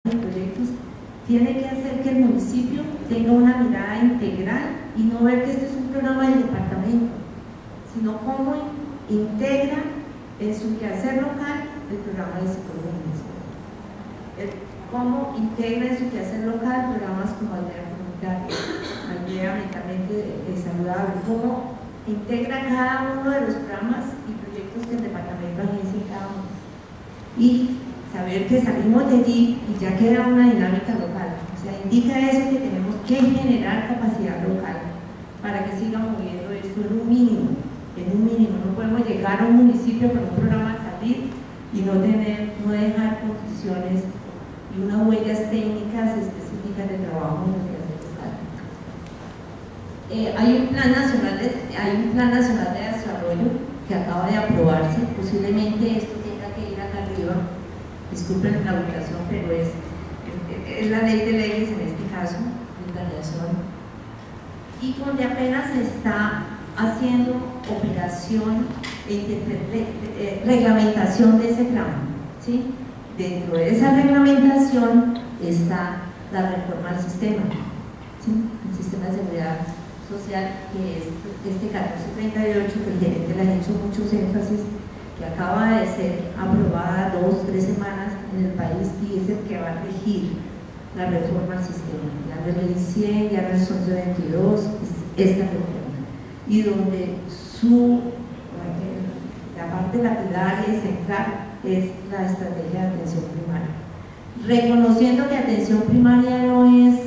de proyectos, tiene que hacer que el municipio tenga una mirada integral y no ver que este es un programa del departamento, sino cómo integra en su quehacer local el programa de psicología municipal, cómo integra en su quehacer local programas como aldea comunitaria, aldea mentalmente saludable, cómo integra cada uno de los programas y proyectos que el departamento agencia en cada uno, y saber que salimos de allí y ya queda una dinámica local. O sea, indica eso, que tenemos que generar capacidad local para que siga moviendo esto en un mínimo. No podemos llegar a un municipio con un programa de salir y no dejar condiciones y unas huellas técnicas específicas de trabajo en el quehacer local. Hay un plan nacional de desarrollo que acaba de aprobarse. Posiblemente esto tenga que ir acá arriba, disculpen la ubicación, pero es la ley de leyes en este caso de planeación, y donde apenas se está haciendo operación reglamentación de ese tramo, ¿sí? Dentro de esa reglamentación está la reforma al sistema, ¿sí? El sistema de seguridad social, que es este 1438, que el gerente le ha hecho muchos énfasis, que acaba de ser aprobada 2 o 3 semanas en el país, y es el que va a regir la reforma al sistema. Ya no es ley 100, ya no es 1122, es esta reforma, y donde la parte lapidaria y central es la estrategia de atención primaria, reconociendo que atención primaria no es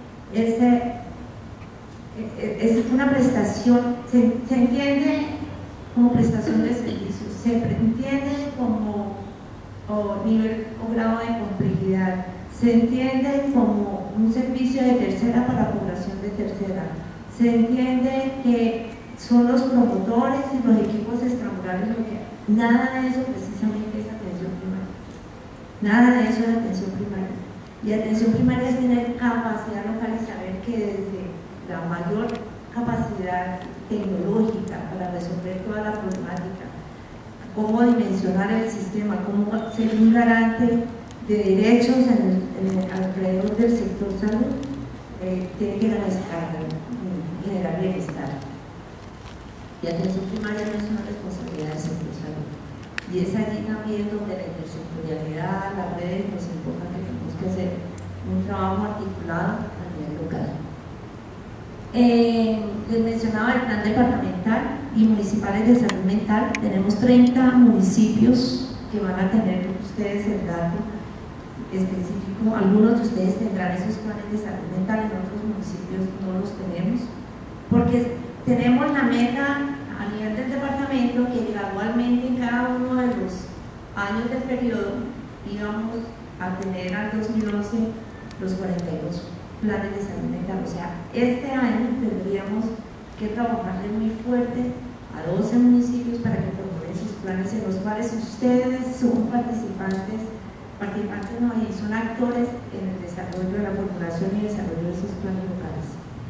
una prestación, se entiende como prestación de servicios, se entiende como nivel o grado de complejidad, se entiende como un servicio de tercera para población de tercera, se entiende que son los promotores y los equipos extramurales lo que… Nada de eso precisamente es atención primaria, nada de eso es atención primaria. Y atención primaria es tener capacidad local y saber que desde la mayor capacidad tecnológica para resolver toda la problemática, cómo dimensionar el sistema, cómo ser un garante de derechos alrededor del sector salud, tiene que generar bienestar. Y atención primaria no es una responsabilidad del sector salud. Y es allí también donde la intersectorialidad, las redes nos importa, que tenemos que hacer un trabajo articulado a nivel local. Les mencionaba el plan departamental y municipales de salud mental. Tenemos 30 municipios que van a tener ustedes el dato específico. Algunos de ustedes tendrán esos planes de salud mental, en otros municipios no los tenemos, porque tenemos la meta a nivel del departamento que gradualmente en cada uno de los años del periodo íbamos a tener al 2011 los 42 planes de salud mental. O sea, este año tendríamos que trabajarle muy fuerte a 12 municipios para que formulen sus planes, en los cuales ustedes son participantes no, y son actores en el desarrollo de la formulación y desarrollo de sus planes locales.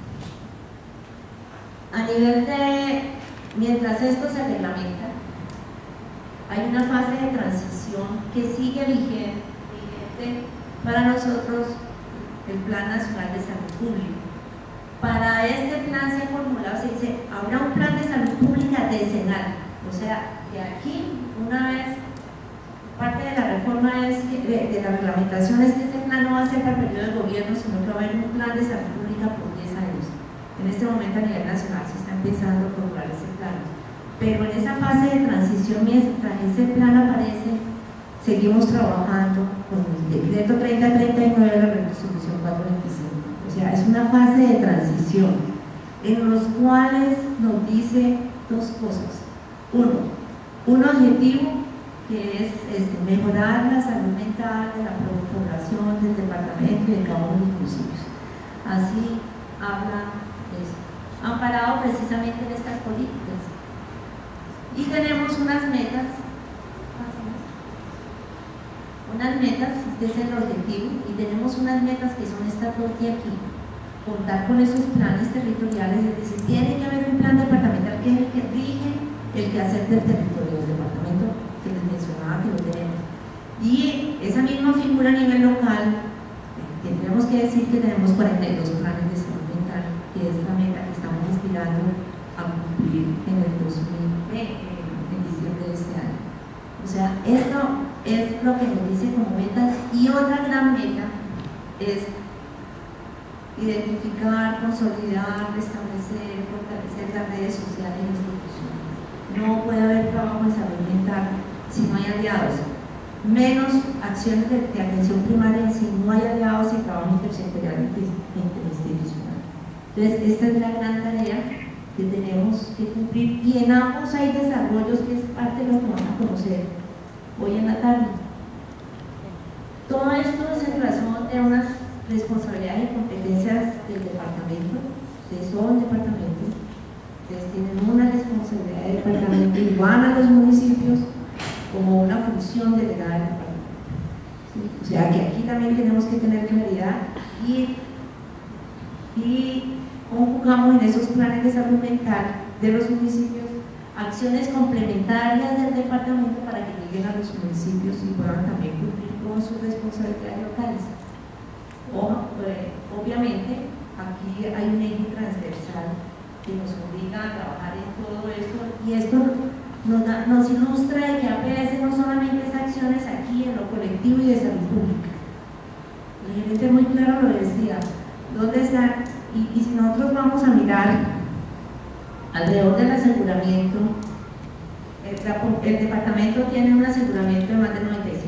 A nivel de, mientras esto se reglamenta, hay una fase de transición que sigue vigente para nosotros, el Plan Nacional de Salud Pública. Para este plan se ha formulado, se dice, habrá un plan de salud pública decenal. O sea, de aquí, una vez, parte de la reforma es que, de la reglamentación es que este plan no va a ser para el periodo de gobierno, sino que va a haber un plan de salud pública por 10 años. En este momento a nivel nacional se está empezando a formular ese plan. Pero en esa fase de transición, mientras ese plan aparece, seguimos trabajando con el decreto 3039 de la resolución 425. O sea, es una fase de transición en los cuales nos dice 2 cosas. Uno, un objetivo que es mejorar la salud mental de la población del departamento y de cada uno de los municipios. Así habla eso, amparado precisamente en estas políticas. Y tenemos unas metas, este es el objetivo, y tenemos unas metas que son estas dos de aquí: contar con esos planes territoriales, es decir, tiene que haber un plan departamental que es el que rige el quehacer del territorio del departamento, que les mencionaba que lo tenemos, y esa misma figura a nivel local O sea, esto es lo que nos dice como metas, y otra gran meta es identificar, consolidar, restablecer, fortalecer las redes sociales e institucionales. No puede haber trabajo en salud mental si no hay aliados, menos acciones de atención primaria si no hay aliados y trabajo intersectorial interinstitucional. Entonces, esta es la gran tarea que tenemos que cumplir, y en ambos hay desarrollos que es parte de lo que van a conocer hoy en la tarde. Todo esto es en razón de unas responsabilidades y competencias del departamento. Ustedes son departamento, ustedes tienen una responsabilidad del departamento y van a los municipios como una función delegada del departamento. ¿Sí? O sea que aquí también tenemos que tener claridad y conjugamos en esos planes de salud mental de los municipios acciones complementarias del departamento para que lleguen a los municipios y puedan también cumplir con sus responsabilidades locales. Obviamente aquí hay un eje transversal que nos obliga a trabajar en todo esto, y esto nos ilustra de que APS no solamente es acciones aquí en lo colectivo y de salud pública. El gerente muy claro lo decía, ¿dónde está? Y si nosotros vamos a mirar alrededor del aseguramiento, el departamento tiene un aseguramiento de más del 95%.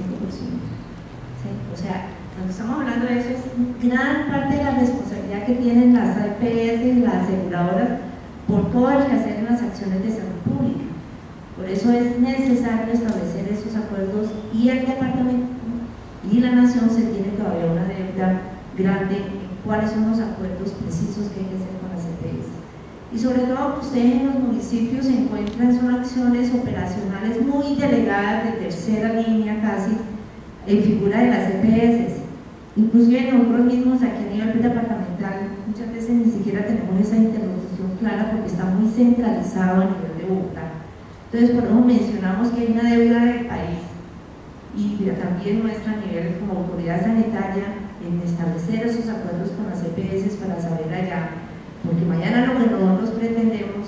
¿Sí? O sea, cuando estamos hablando de eso, es gran parte de la responsabilidad que tienen las APS, las aseguradoras, por todo el que hacer en las acciones de salud pública. Por eso es necesario establecer esos acuerdos, y el departamento y la nación se tiene todavía una deuda grande en cuáles son los acuerdos precisos que hay que hacer con las EPS. Y sobre todo, ustedes en los municipios se encuentran, son acciones operacionales muy delegadas de tercera línea casi, en figura de las EPS. Inclusive nosotros mismos aquí a nivel departamental muchas veces ni siquiera tenemos esa interlocución clara porque está muy centralizado a nivel de Bogotá. Entonces, por eso mencionamos que hay una deuda del país y también nuestra a nivel como autoridad sanitaria en establecer esos acuerdos con las EPS para saber allá, porque mañana lo que nosotros pretendemos,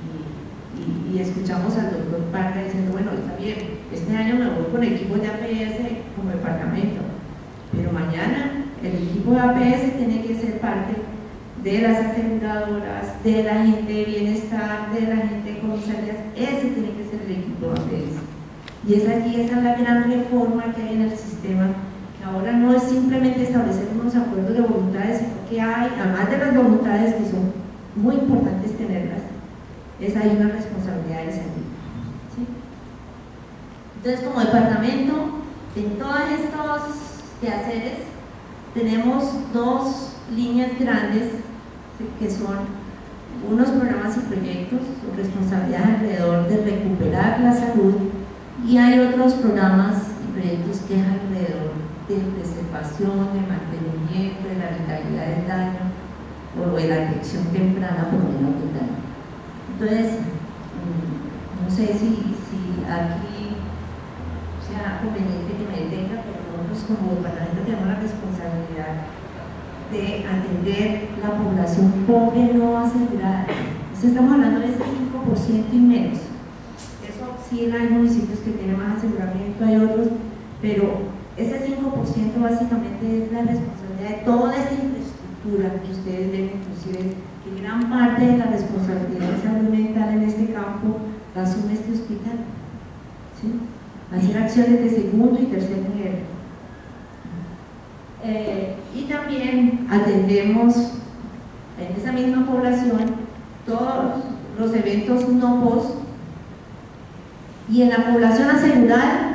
y escuchamos al doctor Parga diciendo, bueno, está bien, este año me voy con equipos de APS como departamento, pero mañana el equipo de APS tiene que ser parte de las aseguradoras, de la gente de bienestar, de la gente de comisarías. Ese tiene que ser el equipo de APS. Y esa es la gran reforma que hay en el sistema, que ahora no es simplemente establecer unos acuerdos de voluntades, sino que hay, además de las voluntades que son muy importantes tenerlas, hay una responsabilidad de servir. ¿Sí? Entonces, como departamento, en todos estos quehaceres tenemos dos líneas grandes que son unos programas y proyectos, su responsabilidad alrededor de recuperar la salud, y hay otros programas y proyectos que es alrededor de preservación, de mantenimiento, de la vitalidad del daño o de la detección temprana por menos del daño. Entonces, no sé si aquí sea conveniente que me detenga, pero nosotros como departamento tenemos la responsabilidad de atender la población pobre no asegurada. Estamos hablando de ese 5% y menos. Eso sí, hay municipios que tienen más aseguramiento, hay otros, pero ese 5% básicamente es la responsabilidad de toda esta infraestructura que ustedes ven, inclusive que gran parte de la responsabilidad de salud mental en este campo la asume este hospital. ¿Sí? Hacer acciones de segundo y tercer nivel. Y también atendemos en esa misma población todos los eventos no post, y en la población asegurada,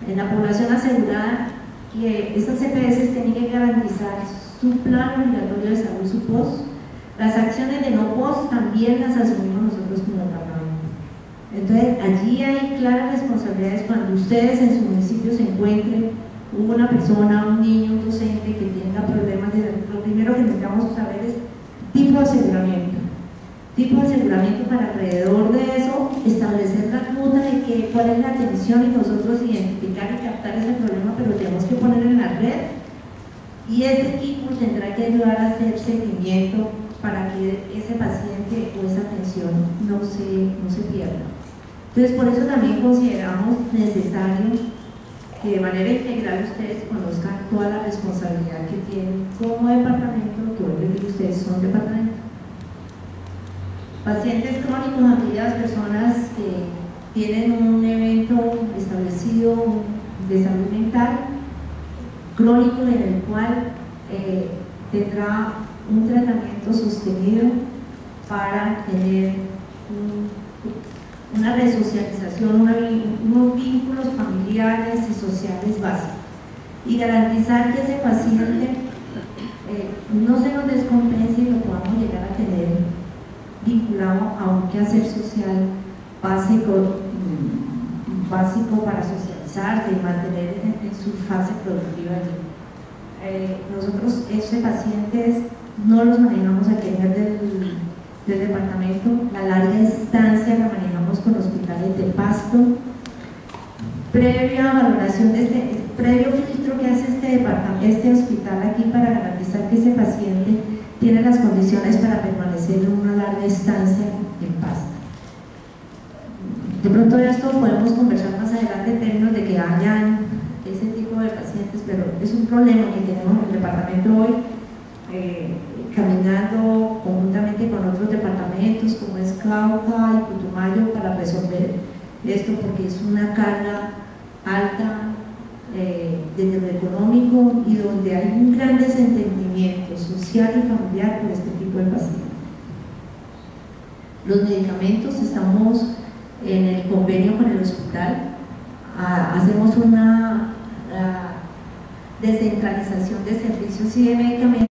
que estas CPS tienen que garantizar su plan obligatorio de salud, su post. Las acciones de no post también las asumimos nosotros como departamento. Entonces allí hay claras responsabilidades cuando ustedes en su municipio se encuentren una persona, un niño, un docente que tenga problemas de salud. Lo primero que necesitamos saber es tipo de aseguramiento para alrededor de eso establecer la ruta de cuál es la atención y nosotros identificar y captar ese problema, pero tenemos que poner en la red, y este equipo tendrá que ayudar a hacer seguimiento para que ese paciente o esa atención no se pierda. Entonces, por eso también consideramos necesario que de manera integral ustedes conozcan toda la responsabilidad que tienen como departamento, que vuelvo a decir, ustedes son departamento. Pacientes crónicos, aquellas personas que tienen un evento establecido de salud mental crónico en el cual tendrá un tratamiento sostenido para tener una resocialización, unos vínculos familiares y sociales básicos, y garantizar que ese paciente no se nos descompense y lo podamos llegar a tener vinculado a un quehacer social básico para socializarse y mantener en su fase productiva allí. Nosotros estos pacientes no los manejamos aquí a nivel del departamento, la larga estancia la manejamos con hospitales de Pasto, previa valoración previo filtro que hace este hospital aquí para garantizar que ese paciente tiene las condiciones para permanecer en una larga estancia en Pasto. De pronto de esto podemos conversar más adelante en términos de que hayan ese tipo de pacientes, pero es un problema que tenemos en el departamento hoy, caminando conjuntamente con otros departamentos como es Cauca y Putumayo para resolver esto, porque es una carga alta desde lo económico y donde hay un gran desentendimiento social y familiar por este tipo de pacientes. Los medicamentos, estamos en el convenio con el hospital, hacemos una descentralización de servicios y de medicamentos.